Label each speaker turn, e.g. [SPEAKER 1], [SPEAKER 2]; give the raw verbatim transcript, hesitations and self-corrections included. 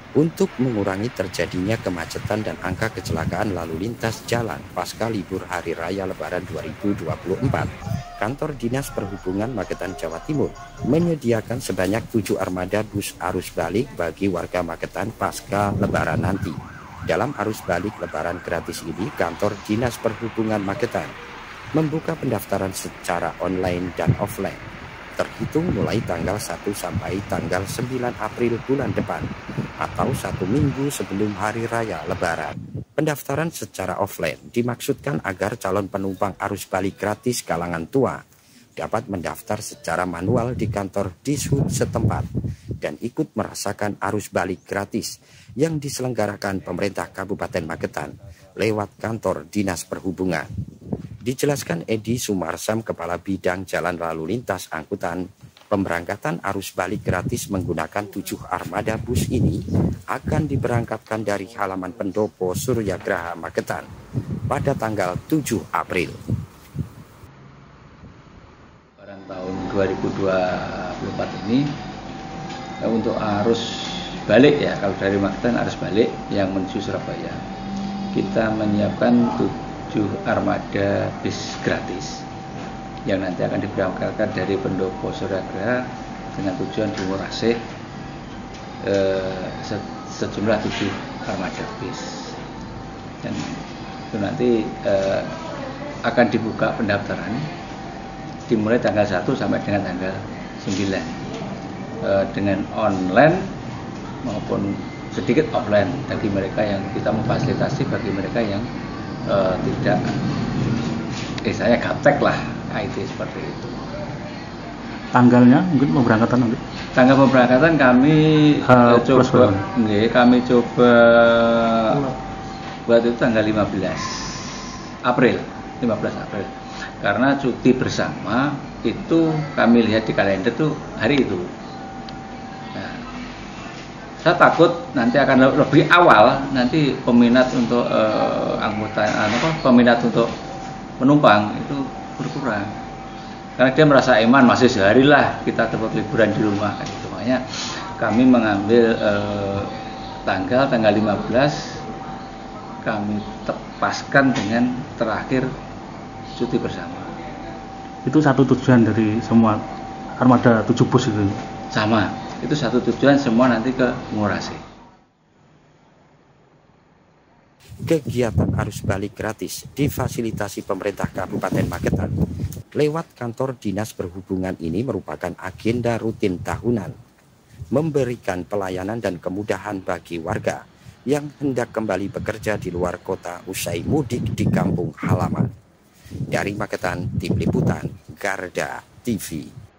[SPEAKER 1] untuk mengurangi terjadinya kemacetan dan angka kecelakaan lalu lintas jalan pasca libur Hari Raya Lebaran dua ribu dua puluh empat. Kantor Dinas Perhubungan Magetan, Jawa Timur menyediakan sebanyak tujuh armada bus arus balik bagi warga Magetan pasca Lebaran nanti. Dalam arus balik Lebaran gratis ini, Kantor Dinas Perhubungan Magetan membuka pendaftaran secara online dan offline, terhitung mulai tanggal satu sampai tanggal sembilan April bulan depan atau satu minggu sebelum Hari Raya Lebaran. Pendaftaran secara offline dimaksudkan agar calon penumpang arus balik gratis kalangan tua dapat mendaftar secara manual di kantor Dishub setempat dan ikut merasakan arus balik gratis yang diselenggarakan pemerintah Kabupaten Magetan lewat kantor Dinas Perhubungan. Dijelaskan Edi Sumarsam, Kepala Bidang Jalan Lalu Lintas Angkutan, pemberangkatan arus balik gratis menggunakan tujuh armada bus ini akan diberangkatkan dari halaman Pendopo Suryagraha Magetan pada tanggal tujuh April.
[SPEAKER 2] Lebaran tahun dua ribu dua puluh empat ini untuk arus balik ya, kalau dari Magetan arus balik yang menuju Surabaya, kita menyiapkan tujuh armada bis gratis yang nanti akan diberangkatkan dari Pendopo Suryagraha dengan tujuan di Murasih, eh, se sejumlah tujuh armada bis, dan itu nanti eh, akan dibuka pendaftaran dimulai tanggal satu sampai dengan tanggal sembilan, eh, dengan online maupun sedikit offline bagi mereka yang kita memfasilitasi bagi mereka yang eh, tidak eh saya gaptek lah I T seperti itu.
[SPEAKER 3] Tanggalnya mungkin pemberangkatan nanti?
[SPEAKER 2] Tanggal pemberangkatan kami uh, coba, enggak, kami coba buat itu tanggal lima belas April, lima belas April. Karena cuti bersama itu kami lihat di kalender tuh hari itu. Nah, saya takut nanti akan lebih awal, nanti peminat untuk uh, anggota, apa, peminat untuk penumpang itu berkurang, karena dia merasa iman masih sehari lah kita tempat liburan di rumah kan gitu. Makanya kami mengambil eh, tanggal tanggal lima belas kami tepaskan dengan terakhir cuti bersama.
[SPEAKER 3] Itu satu tujuan dari semua armada tujuh bus itu?
[SPEAKER 2] Sama, itu satu tujuan semua nanti ke Murasih.
[SPEAKER 1] Kegiatan arus balik gratis difasilitasi pemerintah Kabupaten Magetan lewat kantor Dinas Perhubungan ini merupakan agenda rutin tahunan, memberikan pelayanan dan kemudahan bagi warga yang hendak kembali bekerja di luar kota usai mudik di kampung halaman. Dari Magetan, Tim Liputan Garda T V.